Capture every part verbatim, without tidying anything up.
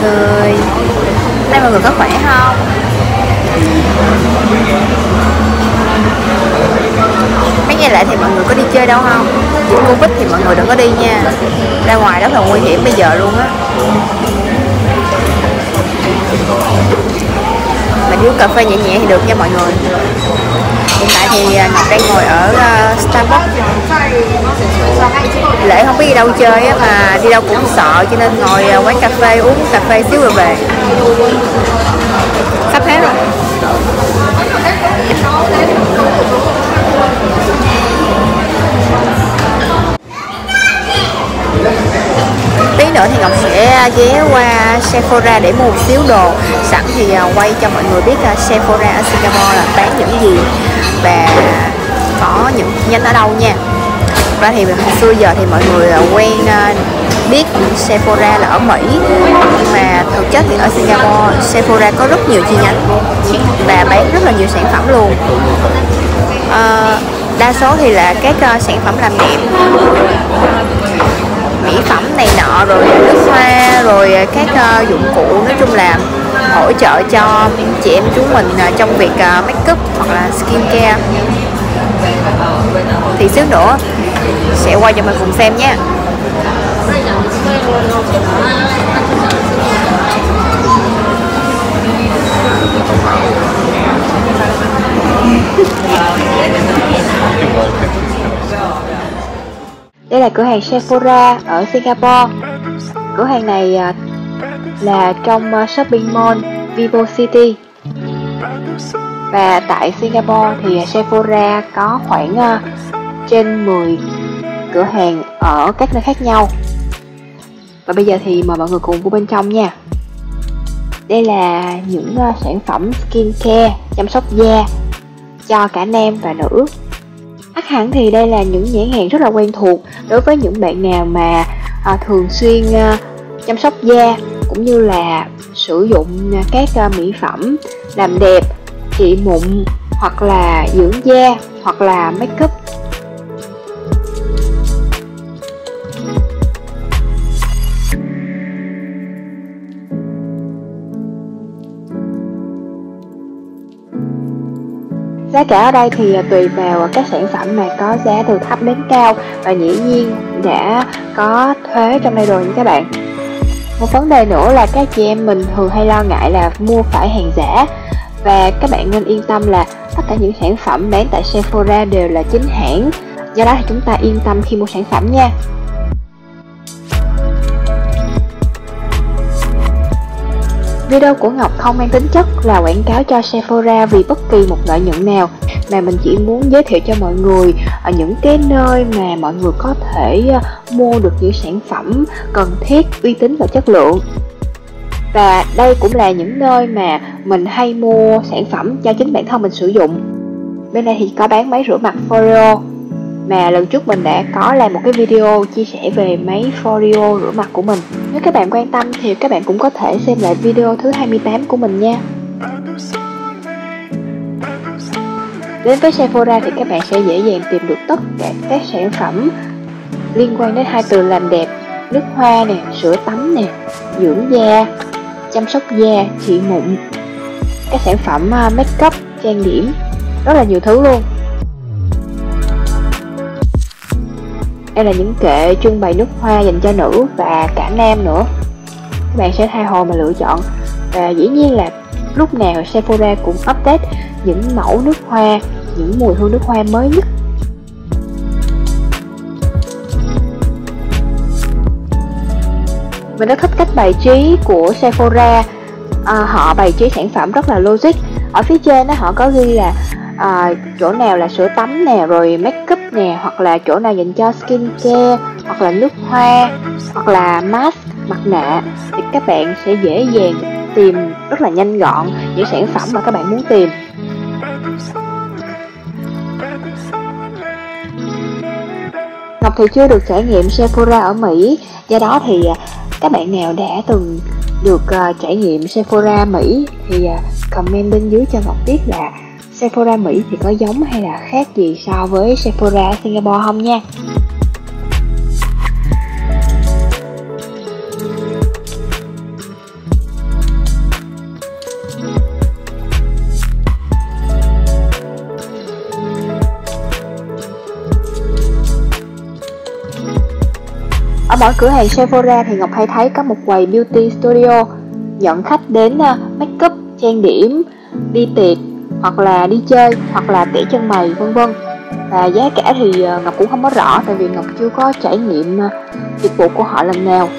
người. Đây mọi người có khỏe không? Mấy ngày lại thì mọi người có đi chơi đâu không? Dịch Covid thì mọi người đừng có đi nha. Ra ngoài rất là nguy hiểm bây giờ luôn á. Mình uống cà phê nhẹ nhẹ thì được nha mọi người. Hiện tại thì Ngọc đang ngồi ở uh, Starbucks. Lễ không biết đi đâu chơi á, mà đi đâu cũng sợ cho nên ngồi uh, quán cà phê uống cà phê xíu rồi về. Sắp hết rồi. Tí nữa thì Ngọc sẽ ghé qua Sephora để mua một xíu đồ. Sẵn thì quay cho mọi người biết Sephora ở Singapore là bán những gì và có những nhánh ở đâu nha. Và thì hồi xưa giờ thì mọi người quen biết Sephora là ở Mỹ, nhưng mà thực chất thì ở Singapore Sephora có rất nhiều chi nhánh và bán rất là nhiều sản phẩm luôn. À, đa số thì là các uh, sản phẩm làm đẹp, mỹ phẩm này nọ, rồi nước hoa, rồi các uh, dụng cụ, nói chung là hỗ trợ cho chị em chúng mình uh, trong việc uh, make up hoặc là skin care. Thì xíu nữa sẽ quay cho mọi người cùng xem nhé. Đây là cửa hàng Sephora ở Singapore. Cửa hàng này là trong shopping mall Vivo City. Và tại Singapore thì Sephora có khoảng trên mười cửa hàng ở các nơi khác nhau. Và bây giờ thì mời mọi người cùng vô bên trong nha. Đây là những sản phẩm skin care, chăm sóc da cho cả nam và nữ. Chắc hẳn thì đây là những nhãn hàng rất là quen thuộc đối với những bạn nào mà à, thường xuyên à, chăm sóc da cũng như là sử dụng các à, mỹ phẩm làm đẹp, trị mụn hoặc là dưỡng da hoặc là make up. Giá cả ở đây thì tùy vào các sản phẩm mà có giá từ thấp đến cao, và dĩ nhiên đã có thuế trong đây rồi nha các bạn. Một vấn đề nữa là các chị em mình thường hay lo ngại là mua phải hàng giả, và các bạn nên yên tâm là tất cả những sản phẩm bán tại Sephora đều là chính hãng. Do đó thì chúng ta yên tâm khi mua sản phẩm nha. Video của Ngọc không mang tính chất là quảng cáo cho Sephora vì bất kỳ một lợi nhuận nào, mà mình chỉ muốn giới thiệu cho mọi người ở những cái nơi mà mọi người có thể mua được những sản phẩm cần thiết, uy tín và chất lượng. Và đây cũng là những nơi mà mình hay mua sản phẩm cho chính bản thân mình sử dụng. Bên đây thì có bán máy rửa mặt Foreo, mà lần trước mình đã có làm một cái video chia sẻ về máy Foreo rửa mặt của mình. Nếu các bạn quan tâm thì các bạn cũng có thể xem lại video thứ hai mươi tám của mình nha. Đến với Sephora thì các bạn sẽ dễ dàng tìm được tất cả các sản phẩm liên quan đến hai từ làm đẹp: nước hoa nè, sữa tắm nè, dưỡng da, chăm sóc da, trị mụn, các sản phẩm make up, trang điểm, rất là nhiều thứ luôn. Đây là những kệ trưng bày nước hoa dành cho nữ và cả nam nữa. Các bạn sẽ tha hồ mà lựa chọn. Và dĩ nhiên là lúc nào Sephora cũng update những mẫu nước hoa, những mùi hương nước hoa mới nhất. Mình rất thích cách bày trí của Sephora. À, họ bày trí sản phẩm rất là logic. Ở phía trên đó họ có ghi là à, chỗ nào là sữa tắm nè, rồi make up nè, hoặc là chỗ nào dành cho skin care, hoặc là nước hoa, hoặc là mask, mặt nạ, thì các bạn sẽ dễ dàng tìm rất là nhanh gọn những sản phẩm mà các bạn muốn tìm. Ngọc thì chưa được trải nghiệm Sephora ở Mỹ, do đó thì các bạn nào đã từng được uh, trải nghiệm Sephora Mỹ thì uh, comment bên dưới cho Ngọc biết là Sephora Mỹ thì có giống hay là khác gì so với Sephora Singapore không nha. mỗi cửa hàng Sephora thì Ngọc hay thấy có một quầy beauty studio nhận khách đến make up, trang điểm, đi tiệc hoặc là đi chơi hoặc là tỉa chân mày vân vân. Và giá cả thì Ngọc cũng không có rõ tại vì Ngọc chưa có trải nghiệm dịch vụ của họ lần nào.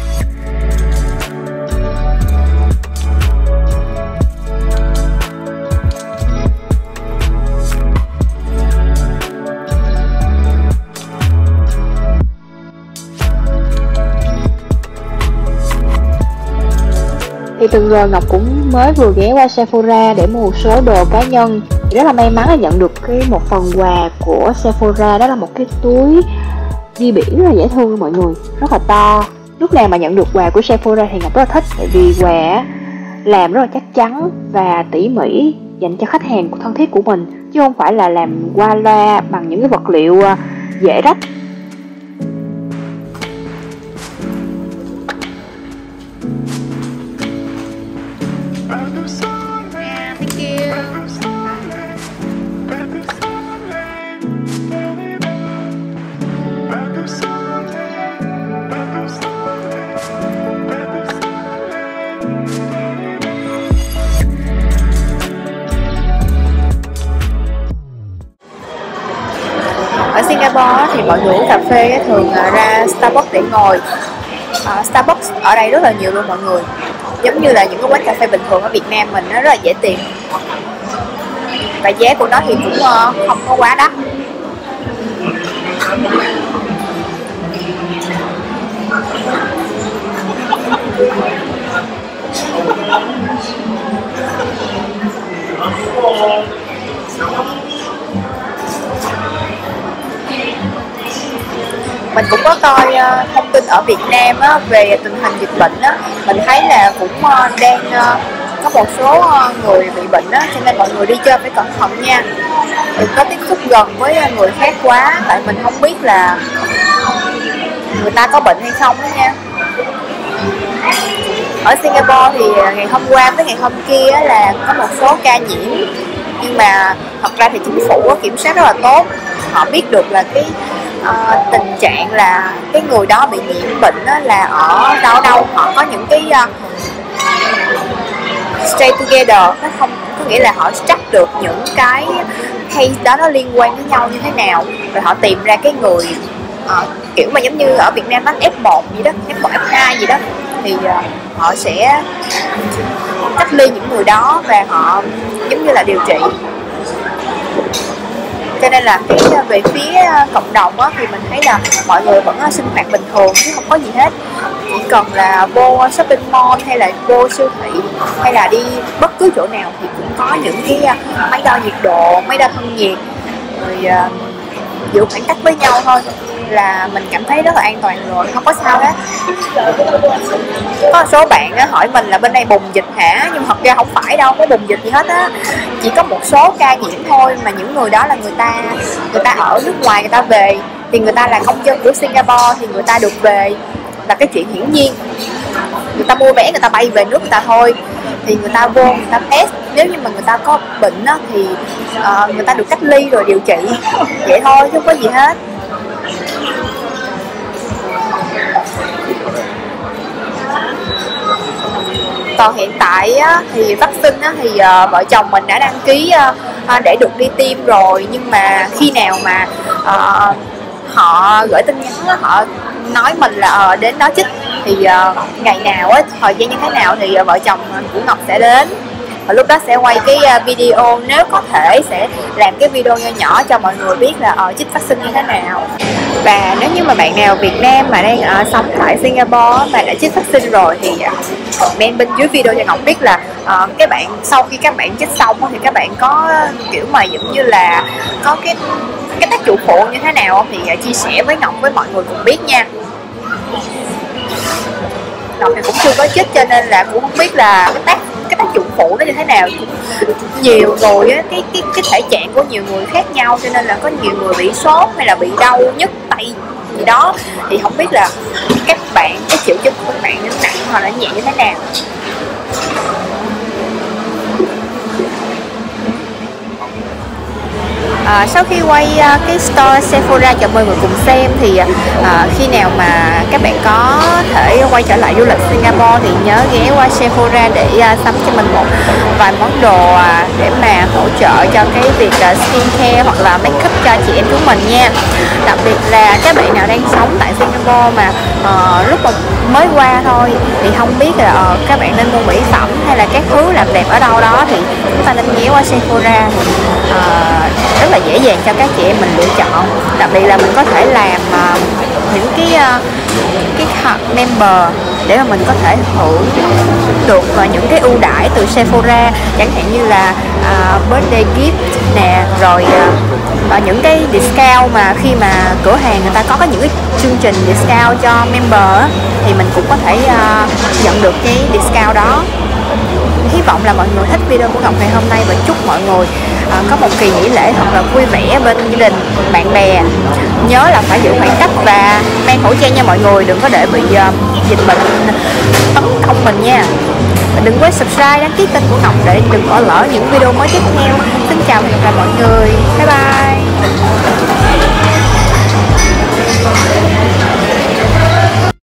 Thì từng rồi Ngọc cũng mới vừa ghé qua Sephora để mua một số đồ cá nhân. Thì rất là may mắn là nhận được cái một phần quà của Sephora, đó là một cái túi đi biển rất là dễ thương mọi người, rất là to. Lúc nào mà nhận được quà của Sephora thì Ngọc rất là thích, tại vì quà làm rất là chắc chắn và tỉ mỉ dành cho khách hàng thân thiết của mình, chứ không phải là làm qua loa bằng những cái vật liệu dễ rách. Ở Singapore thì mọi người uống cà phê thường ra Starbucks để ngồi. À, Starbucks ở đây rất là nhiều luôn mọi người, giống như là những cái quán cà phê bình thường ở Việt Nam mình, nó rất là dễ tìm và giá của nó thì cũng không có quá đắt. Mình cũng có coi uh, thông tin ở Việt Nam á, về tình hình dịch bệnh á, mình thấy là cũng uh, đang uh, có một số uh, người bị bệnh á, cho nên mọi người đi chơi phải cẩn thận nha, đừng có tiếp xúc gần với uh, người khác quá, tại mình không biết là người ta có bệnh hay không đó nha. Ở Singapore thì ngày hôm qua với ngày hôm kia là có một số ca nhiễm, nhưng mà thật ra thì chính phủ kiểm soát rất là tốt, họ biết được là cái uh, tình trạng là cái người đó bị nhiễm bệnh đó là ở đâu đâu, họ có những cái uh, stay together, nó không có nghĩa là họ track được những cái case đó nó liên quan với nhau như thế nào, rồi họ tìm ra cái người uh, kiểu mà giống như ở Việt Nam nó F một gì đó, F một F hai gì đó, thì uh, họ sẽ cách ly những người đó và họ giống như là điều trị. Cho nên là cái về phía cộng đồng á, thì mình thấy là mọi người vẫn sinh hoạt bình thường chứ không có gì hết. Chỉ cần là vô shopping mall hay là vô siêu thị hay là đi bất cứ chỗ nào thì cũng có những cái máy đo nhiệt độ, máy đo thân nhiệt, rồi uh, giữ khoảng cách với nhau thôi là mình cảm thấy rất là an toàn rồi, không có sao hết. Có một số bạn hỏi mình là bên đây bùng dịch hả, nhưng thật ra không phải đâu, có bùng dịch gì hết á, chỉ có một số ca nhiễm thôi, mà những người đó là người ta người ta ở nước ngoài, người ta về thì người ta là công dân của Singapore thì người ta được về là cái chuyện hiển nhiên, người ta mua vé người ta bay về nước người ta thôi, thì người ta vô người ta test, nếu như mà người ta có bệnh á, thì uh, người ta được cách ly rồi điều trị vậy thôi chứ không có gì hết. Còn hiện tại á, thì vaccine á, thì uh, vợ chồng mình đã đăng ký uh, để được đi tiêm rồi, nhưng mà khi nào mà uh, họ gửi tin nhắn á, họ nói mình là uh, đến đó chích thì uh, ngày nào á, thời gian như thế nào thì uh, vợ chồng của Ngọc sẽ đến. Và lúc đó sẽ quay cái video, nếu có thể sẽ làm cái video nhỏ nhỏ cho mọi người biết là ở chích vaccine như thế nào. Và nếu như mà bạn nào Việt Nam mà đang uh, sống tại Singapore mà đã chích vaccine rồi thì uh, comment bên dưới video cho Ngọc biết là uh, các bạn sau khi các bạn chích xong thì các bạn có kiểu mà giống như là có cái cái tác dụng phụ như thế nào thì uh, chia sẻ với Ngọc với mọi người cùng biết nha. Ngọc thì cũng chưa có chích cho nên là cũng không biết là cái tác cái tác dụng phụ nó như thế nào. Nhiều người á, cái cái cái thể trạng của nhiều người khác nhau, cho nên là có nhiều người bị sốt hay là bị đau nhức tay gì đó, thì không biết là các bạn cái triệu chứng của các bạn nó nặng hoặc là nhẹ như thế nào. À, sau khi quay uh, cái store Sephora cho mọi người cùng xem thì uh, khi nào mà các bạn có thể quay trở lại du lịch Singapore thì nhớ ghé qua Sephora để uh, sắm cho mình một vài món đồ uh, để mà hỗ trợ cho cái việc uh, skincare hoặc là make up cho chị em chúng mình nha. Đặc biệt là các bạn nào đang sống tại Singapore mà uh, lúc mà mới qua thôi thì không biết là uh, các bạn nên mua mỹ phẩm hay là các thứ làm đẹp ở đâu đó thì chúng ta nên ghé qua Sephora. Uh, rất là dễ dàng cho các chị em mình lựa chọn. Đặc biệt là mình có thể làm uh, những cái uh, cái member để mà mình có thể hưởng được uh, những cái ưu đãi từ Sephora, chẳng hạn như là uh, birthday gift nè, rồi uh, uh, những cái discount mà khi mà cửa hàng người ta có những cái chương trình discount cho member thì mình cũng có thể uh, nhận được cái discount đó. Hy vọng là mọi người thích video của Ngọc ngày hôm nay và chúc mọi người à, có một kỳ nghỉ lễ thật là vui vẻ bên gia đình, bạn bè. Nhớ là phải giữ khoảng cách và mang khẩu trang nha mọi người, đừng có để bị uh, dịch bệnh tấn công mình nha. Và đừng quên subscribe, đăng ký kênh của Ngọc để đừng bỏ lỡ những video mới tiếp theo. Xin chào và hẹn gặp lại mọi người, bye bye.